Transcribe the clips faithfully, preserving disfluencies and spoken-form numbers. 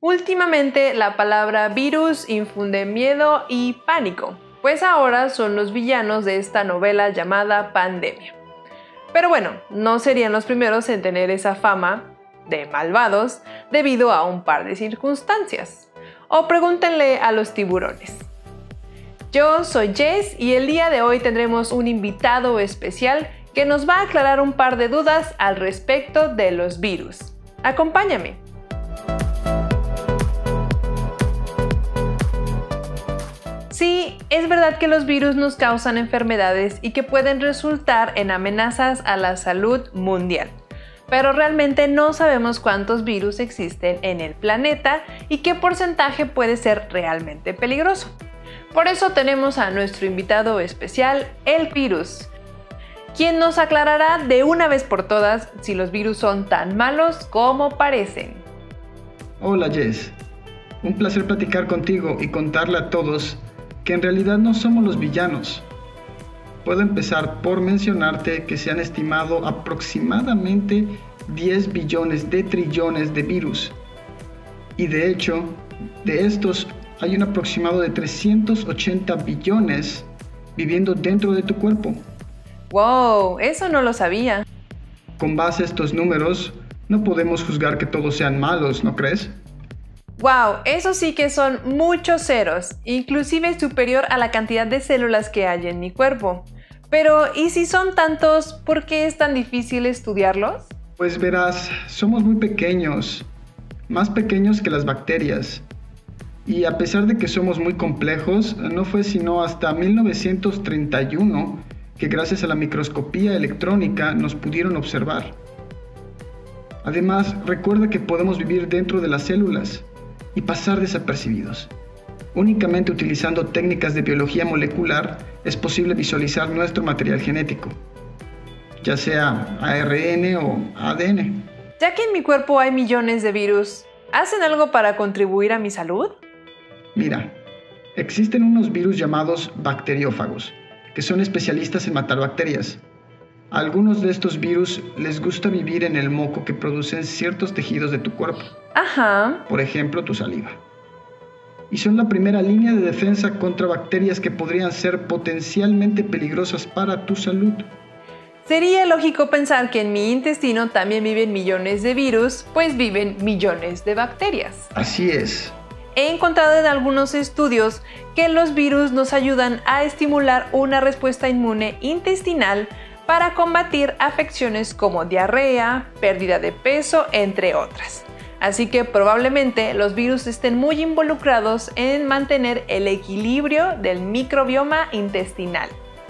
Últimamente la palabra virus infunde miedo y pánico, pues ahora son los villanos de esta novela llamada Pandemia. Pero bueno, no serían los primeros en tener esa fama de malvados debido a un par de circunstancias. O pregúntenle a los tiburones. Yo soy Jess y el día de hoy tendremos un invitado especial que nos va a aclarar un par de dudas al respecto de los virus. Acompáñame. Sí, es verdad que los virus nos causan enfermedades y que pueden resultar en amenazas a la salud mundial. Pero realmente no sabemos cuántos virus existen en el planeta y qué porcentaje puede ser realmente peligroso. Por eso tenemos a nuestro invitado especial, el virus, quien nos aclarará de una vez por todas si los virus son tan malos como parecen. Hola Jess, un placer platicar contigo y contarle a todos que en realidad no somos los villanos. Puedo empezar por mencionarte que se han estimado aproximadamente diez billones de trillones de virus. Y de hecho, de estos hay un aproximado de trescientos ochenta billones viviendo dentro de tu cuerpo. ¡Wow! Eso no lo sabía. Con base a estos números, no podemos juzgar que todos sean malos, ¿no crees? ¡Wow! Eso sí que son muchos ceros, inclusive superior a la cantidad de células que hay en mi cuerpo. Pero, ¿y si son tantos, por qué es tan difícil estudiarlos? Pues verás, somos muy pequeños, más pequeños que las bacterias. Y a pesar de que somos muy complejos, no fue sino hasta mil novecientos treinta y uno que gracias a la microscopía electrónica nos pudieron observar. Además, recuerda que podemos vivir dentro de las células y pasar desapercibidos. Únicamente utilizando técnicas de biología molecular es posible visualizar nuestro material genético, ya sea A R N o A D N. Ya que en mi cuerpo hay millones de virus, ¿hacen algo para contribuir a mi salud? Mira, existen unos virus llamados bacteriófagos, que son especialistas en matar bacterias. A algunos de estos virus les gusta vivir en el moco que producen ciertos tejidos de tu cuerpo. Ajá. Por ejemplo, tu saliva. Y son la primera línea de defensa contra bacterias que podrían ser potencialmente peligrosas para tu salud. Sería lógico pensar que en mi intestino también viven millones de virus, pues viven millones de bacterias. Así es. He encontrado en algunos estudios que los virus nos ayudan a estimular una respuesta inmune intestinal para combatir afecciones como diarrea, pérdida de peso, entre otras. Así que probablemente los virus estén muy involucrados en mantener el equilibrio del microbioma intestinal.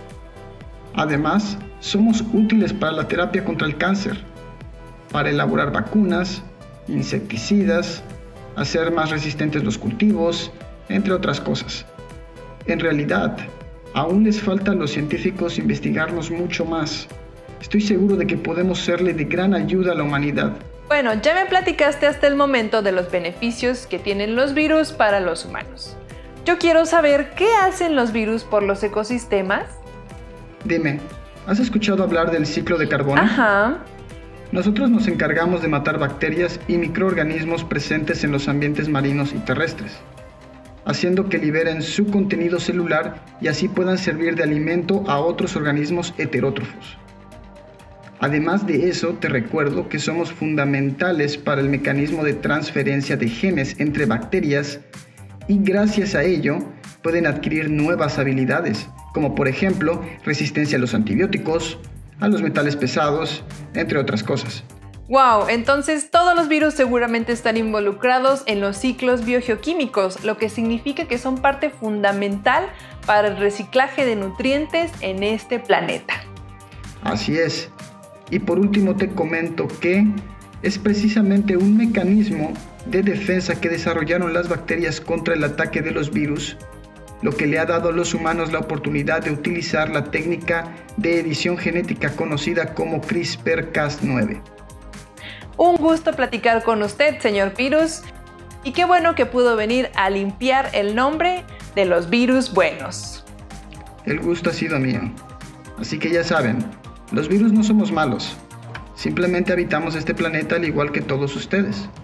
Además, somos útiles para la terapia contra el cáncer, para elaborar vacunas, insecticidas, hacer más resistentes los cultivos, entre otras cosas. En realidad, aún les falta a los científicos investigarnos mucho más. Estoy seguro de que podemos serle de gran ayuda a la humanidad. Bueno, ya me platicaste hasta el momento de los beneficios que tienen los virus para los humanos. Yo quiero saber qué hacen los virus por los ecosistemas. Dime, ¿has escuchado hablar del ciclo de carbono? Ajá. Nosotros nos encargamos de matar bacterias y microorganismos presentes en los ambientes marinos y terrestres, haciendo que liberen su contenido celular y así puedan servir de alimento a otros organismos heterótrofos. Además de eso, te recuerdo que somos fundamentales para el mecanismo de transferencia de genes entre bacterias y gracias a ello pueden adquirir nuevas habilidades, como por ejemplo resistencia a los antibióticos, a los metales pesados, entre otras cosas. ¡Wow! Entonces todos los virus seguramente están involucrados en los ciclos biogeoquímicos, lo que significa que son parte fundamental para el reciclaje de nutrientes en este planeta. Así es. Y por último te comento que es precisamente un mecanismo de defensa que desarrollaron las bacterias contra el ataque de los virus, lo que le ha dado a los humanos la oportunidad de utilizar la técnica de edición genética conocida como CRISPR Cas nueve. Un gusto platicar con usted, señor Virus, y qué bueno que pudo venir a limpiar el nombre de los virus buenos. El gusto ha sido mío. Así que ya saben, los virus no somos malos. Simplemente habitamos este planeta al igual que todos ustedes.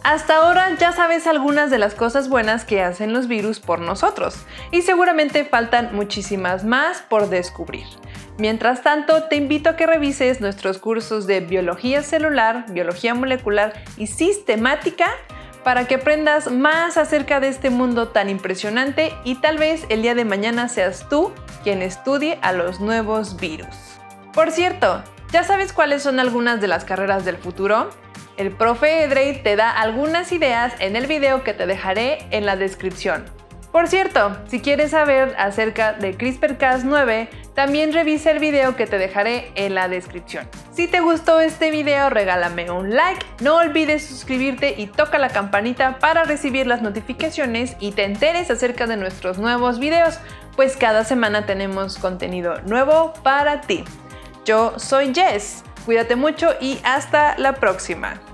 Hasta ahora ya sabes algunas de las cosas buenas que hacen los virus por nosotros, y seguramente faltan muchísimas más por descubrir. Mientras tanto, te invito a que revises nuestros cursos de biología celular, biología molecular y sistemática para que aprendas más acerca de este mundo tan impresionante y tal vez el día de mañana seas tú quien estudie a los nuevos virus. Por cierto, ¿ya sabes cuáles son algunas de las carreras del futuro? El profe Edrey te da algunas ideas en el video que te dejaré en la descripción. Por cierto, si quieres saber acerca de CRISPR Cas nueve, también revisa el video que te dejaré en la descripción. Si te gustó este video, regálame un like, no olvides suscribirte y toca la campanita para recibir las notificaciones y te enteres acerca de nuestros nuevos videos, pues cada semana tenemos contenido nuevo para ti. Yo soy Jess, cuídate mucho y hasta la próxima.